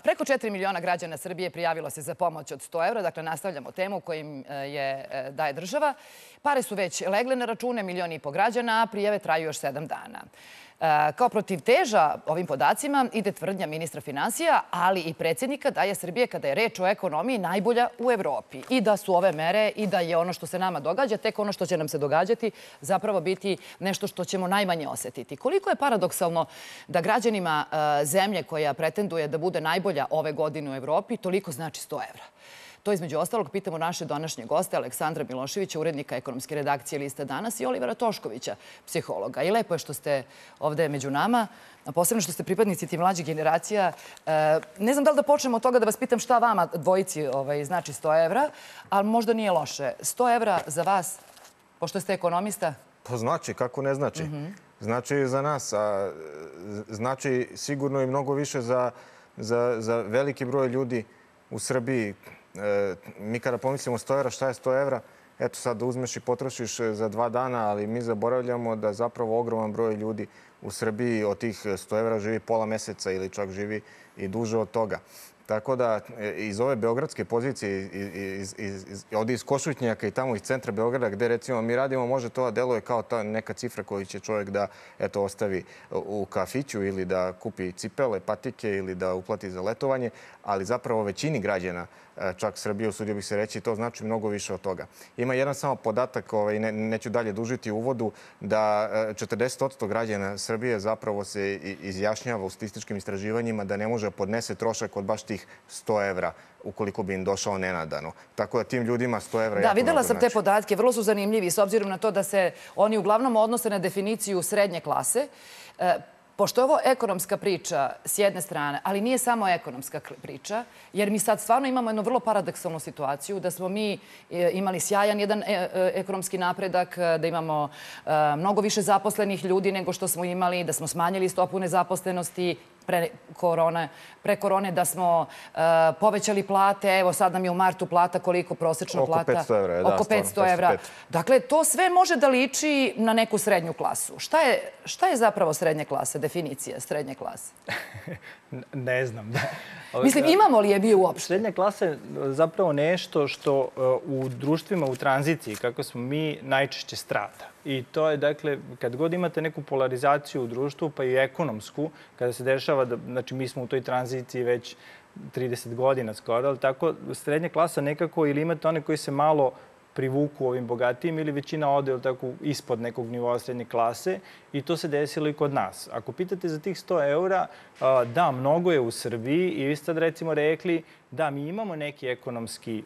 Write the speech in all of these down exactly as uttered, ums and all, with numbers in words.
Preko četiri miliona građana Srbije prijavilo se za pomoć od sto evra. Dakle, nastavljamo temu kojim je daje država. Pare su već legle na račune, milion i po građana, a prijave traju još sedam dana. Kao protivteža ovim podacima ide tvrdnja ministra finansija, ali i predsjednika da je Srbija, kada je reč o ekonomiji, najbolja u Evropi. I da su ove mere i da je ono što se nama događa, tek ono što će nam se događati, zapravo biti nešto što ćemo najmanje osetiti. Koliko je paradoksalno da građanima zemlje koja pretenduje da bude najbolja ove godine u Evropi, toliko znači sto evra. To između ostalog pitamo naše današnje goste, Aleksandra Miloševića, urednika ekonomske redakcije Lista Danas, i Olivera Toškovića, psihologa. I lepo je što ste ovde među nama, a posebno što ste pripadnici tih mlađih generacija. Ne znam da li da počnemo od toga da vas pitam šta vama dvojici znači sto evra, ali možda nije loše. sto evra za vas, pošto ste ekonomista? Pa znači, kako ne znači. Znači i za nas, a znači sigurno i mnogo više za veliki broj ljudi u Srbiji. Mi kada pomislimo sto evra, šta je sto evra? Eto sad da uzmeš i potrošiš za dva dana, ali mi zaboravljamo da zapravo ogroman broj ljudi u Srbiji od tih sto evra živi pola meseca ili čak živi i duže od toga. Tako da iz ove beogradske pozicije, ovdje iz Košutnjaka i tamo iz centra Beograda gde recimo mi radimo, može to da deluje kao ta neka cifra koju će čovjek da ostavi u kafiću ili da kupi cipele, patike ili da uplati za letovanje, ali zapravo većini građana, čak Srbije, usudio bih se reći, to znači mnogo više od toga. Ima jedan samo podatak, neću dalje dužiti u uvodu, da četrdeset posto građana Srbije zapravo se izjašnjava u statističkim istraživanjima da ne može podnese trošak od baš tih sto evra ukoliko bi im došao nenadano. Tako da tim ljudima sto evra... Da, videla sam te podatke, vrlo su zanimljivi, s obzirom na to da se oni uglavnom odnose na definiciju srednje klase. Pošto je ovo ekonomska priča s jedne strane, ali nije samo ekonomska priča, jer mi sad stvarno imamo jednu vrlo paradoksalnu situaciju, da smo mi imali sjajan jedan ekonomski napredak, da imamo mnogo više zaposlenih ljudi nego što smo imali, da smo smanjili stopu nezaposlenosti pre korone, pre korone da smo povećali plate. Evo sad nam je u martu plata koliko prosječna plata? Oko petsto evra. Oko petsto evra. Dakle, to sve može da liči na neku srednju klasu. Šta je zapravo srednja klasa, definicija srednje klase? Ne znam. Mislim, imamo li je bio uopšte? Srednja klasa je zapravo nešto što u društvima u tranziciji, kako smo mi, najčešće strada. I to je, dakle, kad god imate neku polarizaciju u društvu, pa i ekonomsku, kada se dešava da, znači, mi smo u toj tranziciji već trideset godina skoro, ali tako, srednja klasa nekako, ili imate one koji se malo privuku ovim bogatijim ili većina ode tako ispod nekog nivoa srednje klase i to se desilo i kod nas. Ako pitate za tih sto eura, da, mnogo je u Srbiji i vi ste recimo rekli da mi imamo neki ekonomski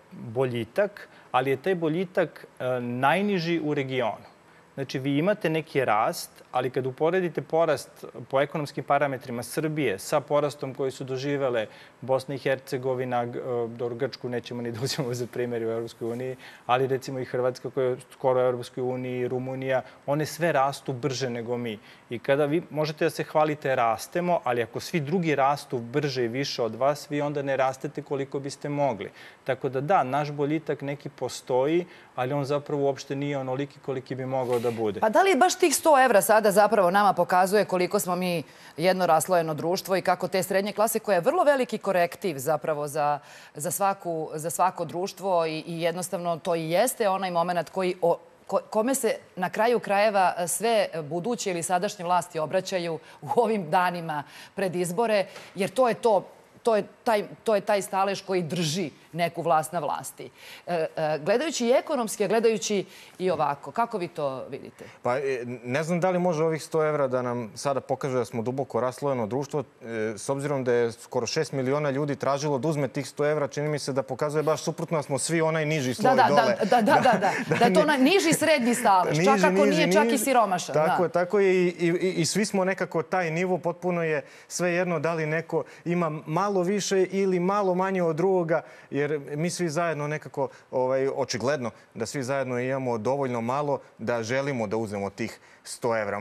boljitak, ali je taj boljitak najniži u regionu. Znači, vi imate neki rast, ali kad uporedite porast po ekonomskim parametrima Srbije sa porastom koji su doživele Bosna i Hercegovina, do Grčku nećemo ni da uzimamo za primjer u Europskoj uniji, ali recimo i Hrvatska koja je skoro u Europskoj uniji, Rumunija, one sve rastu brže nego mi. I kada vi možete da se hvalite rastemo, ali ako svi drugi rastu brže i više od vas, vi onda ne rastete koliko biste mogli. Tako da da, naš boljitak neki postoji, ali on zapravo uopšte nije onoliki koliki bi mogao da bude. Pa da li baš tih sto evra sada zapravo nama pokazuje koliko smo mi jedno raslojeno društvo i kako te srednje klase, koja je vrlo veliki korektiv zapravo za, za, svaku, za svako društvo i, i jednostavno to i jeste onaj moment koji o, ko, kome se na kraju krajeva sve buduće ili sadašnje vlasti obraćaju u ovim danima pred izbore, jer to je to To je, taj, to je taj stalež koji drži neku vlast na vlasti. E, e, gledajući i ekonomski, a gledajući i ovako, kako vi to vidite? Pa ne znam da li može ovih sto evra da nam sada pokaže da smo duboko raslojeno društvo. E, s obzirom da je skoro šest miliona ljudi tražilo da uzme tih sto evra, čini mi se da pokazuje baš suprotno da smo svi onaj niži sloj da, da, dole. Da, da, da, da, da. Da je to onaj niži srednji stalež, čak ako nije čak i siromašan. Tako je, tako je i, i, i svi smo nekako taj nivo, potpuno je sve jedno da li neko ima malo više ili malo manje od drugoga, jer mi svi zajedno nekako, ovaj, očigledno da svi zajedno imamo dovoljno malo da želimo da uzmemo tih sto evra.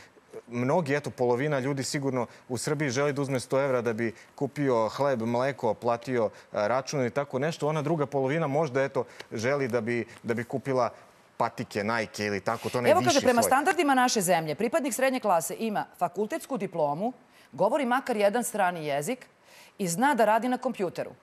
Mnogi, eto, polovina ljudi sigurno u Srbiji želi da uzme sto evra da bi kupio hleb, mleko, platio račun i tako nešto. Ona druga polovina možda, eto, želi da bi, da bi kupila patike, Nike ili tako, to ne viši sloj. Evo kaže, prema standardima naše zemlje, pripadnik srednje klase ima fakultetsku diplomu, govori makar jedan strani jezik i zna da radi na kompjuteru.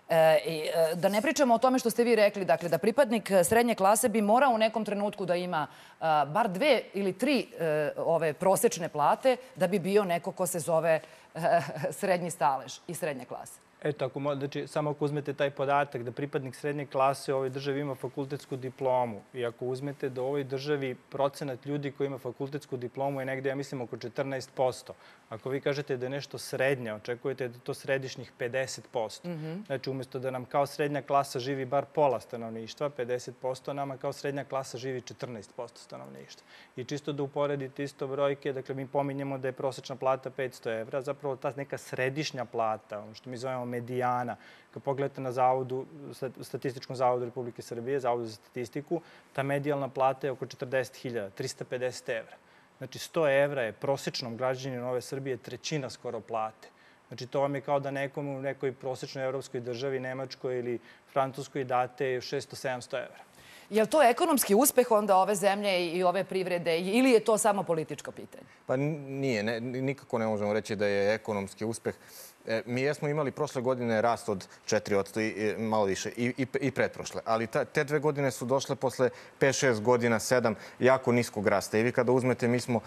Da ne pričamo o tome što ste vi rekli, dakle, da pripadnik srednje klase bi morao u nekom trenutku da ima bar dve ili tri ove prosečne plate da bi bio neko ko se zove srednji stalež i srednje klase. Eto, ako, znači, samo ako uzmete taj podatak da pripadnik srednje klase u ovoj državi ima fakultetsku diplomu i ako uzmete da u ovoj državi procenat ljudi koji ima fakultetsku diplomu je negde, ja mislim, oko četrnaest posto. Ako vi kažete da je nešto srednje, očekujete da je to središnjih pedeset posto. Znači, umjesto da nam kao srednja klasa živi bar pola stanovništva, pedeset posto, nama kao srednja klasa živi četrnaest posto stanovništva. I čisto da uporedite isto brojke, dakle, mi pominjemo da je prosečna plata petsto evra, zapravo ta neka središnja plata, ono što mi zovemo medijana. Kad pogledate na zavodu, Statističkom zavodu Republike Srbije, Zavodu za statistiku, ta medijalna plata je oko četrdeset hiljada, trista pedeset evra. Znači, sto evra je prosečnom građaninu Nove Srbije trećina skoro plate. Znači, to vam je kao da nekom u nekoj prosečnoj evropskoj državi, Nemačkoj ili Francuskoj date šesto sedamsto evra. Je li to ekonomski uspeh onda ove zemlje i ove privrede ili je to samo političko pitanje? Pa nije. Nikako ne možemo reći da je ekonomski uspeh. Mi jesmo imali prošle godine rast od četiri posto i malo više i pretprošle. Ali te dve godine su došle posle pet šest godina, sedam jako niskog rasta. I vi kada uzmete, mi smo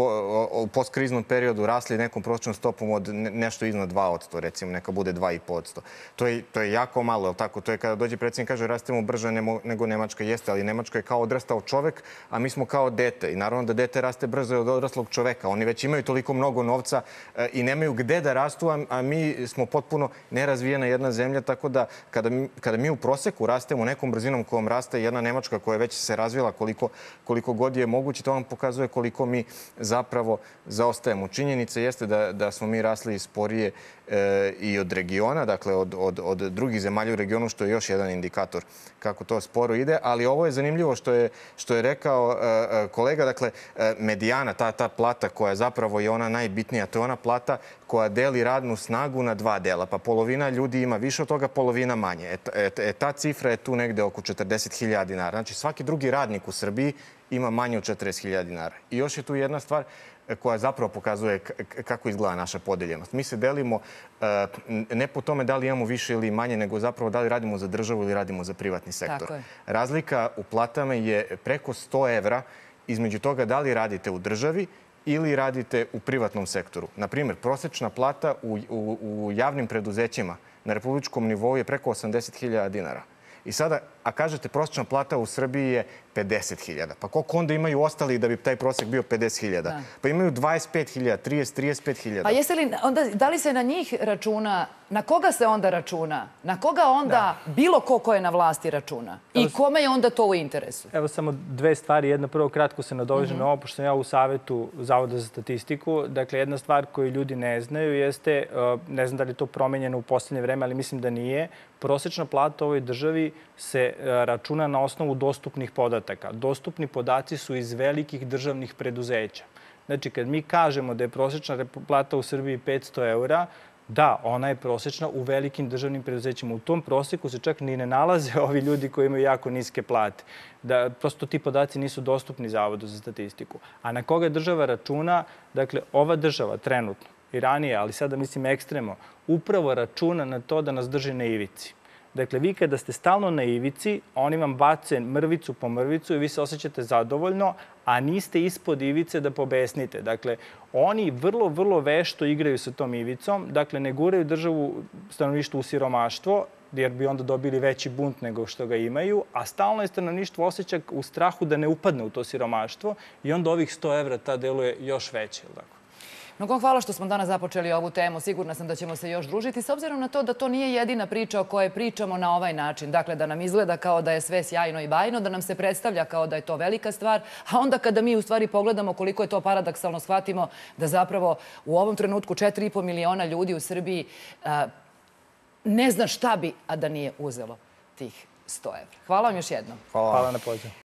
u postkriznom periodu rasli nekom prosječnom stopom od nešto iznad dva posto, recimo, neka bude dva i po posto. To je jako malo, je li tako? To je kada dođe predsjednik i kaže rastemo brže nego Nemačka. Jeste, ali Nemačka je kao odrastao čovek, a mi smo kao dete. I naravno da dete raste brzo od odraslog čoveka. Oni već imaju toliko mnogo novca i nemaju gde da rastu, a mi smo potpuno nerazvijena jedna zemlja, tako da kada mi u proseku rastemo nekom brzinom kojom raste jedna Nemačka koja već se razvila koliko god je moguće, to vam pokazuje koliko mi zapravo zaostajemo. Činjenica jeste da smo mi rasli sporije i od regiona, dakle od drugih zemalja u regionu, što je još jedan indikator kako to sporo ide, ali ovo je zanimljivo što je rekao kolega, dakle medijana, ta plata koja zapravo je ona najbitnija, to je ona plata koja deli radnu snagu na dva dela, pa polovina ljudi ima više od toga, polovina manje. Ta cifra je tu negde oko četrdeset hiljada dinara. Znači svaki drugi radnik u Srbiji ima manje od četrdeset hiljada dinara. I još je tu jedna stvar koja zapravo pokazuje kako izgleda naša podeljenost. Mi se delimo ne po tome da li imamo više ili manje, nego zapravo da li radimo za državu ili radimo za privatni sektor. Razlika u platama je preko sto evra između toga da li radite u državi ili radite u privatnom sektoru. Naprimjer, prosečna plata u javnim preduzećima na republičkom nivou je preko osamdeset hiljada dinara. I sada, a kažete, prosječna plata u Srbiji je pedeset hiljada. Pa koliko onda imaju ostali da bi taj prosjek bio pedeset hiljada? Pa imaju dvadeset pet hiljada, trideset, trideset pet hiljada. Pa jeste li, onda, da li se na njih računa, na koga se onda računa? Na koga onda bilo ko ko je na vlasti računa? I kome je onda to u interesu? Evo samo dve stvari. Jedna prvo kratko se nadoveže na ovo, pošto sam ja u Savetu Zavoda za statistiku. Dakle, jedna stvar koju ljudi ne znaju jeste, ne znam da li je to promenjeno u poslednje vreme, ali mislim da nije, prosečna plata u ovoj državi se računa na osnovu dostupnih podataka. Dostupni podaci su iz velikih državnih preduzeća. Znači, kad mi kažemo da je prosečna plata u Srbiji petsto eura, da, ona je prosečna u velikim državnim preduzećima. U tom proseku se čak ni ne nalaze ovi ljudi koji imaju jako niske plate. Da, prosto ti podaci nisu dostupni Zavodu za statistiku. A na koga država računa? Dakle, ova država trenutno i ranije, ali sada mislim ekstremno, upravo računa na to da nas drži na ivici. Dakle, vi kada ste stalno na ivici, oni vam bace mrvicu po mrvicu i vi se osjećate zadovoljno, a niste ispod ivice da pobesnite. Dakle, oni vrlo, vrlo vešto igraju sa tom ivicom. Dakle, ne guraju državu stanovništvo u siromaštvo, jer bi onda dobili veći bunt nego što ga imaju, a stalno je stanovništvo osjeća u strahu da ne upadne u to siromaštvo i onda ovih sto evra ta deluje još veće. Mnogo hvala što smo danas započeli ovu temu. Sigurna sam da ćemo se još družiti, s obzirom na to da to nije jedina priča o kojoj pričamo na ovaj način. Dakle, da nam izgleda kao da je sve sjajno i bajno, da nam se predstavlja kao da je to velika stvar, a onda kada mi u stvari pogledamo koliko je to paradoksalno, shvatimo da zapravo u ovom trenutku četiri i po miliona ljudi u Srbiji ne zna šta bi, a da nije uzelo tih sto evra. Hvala vam još jednom. Hvala na pozivu.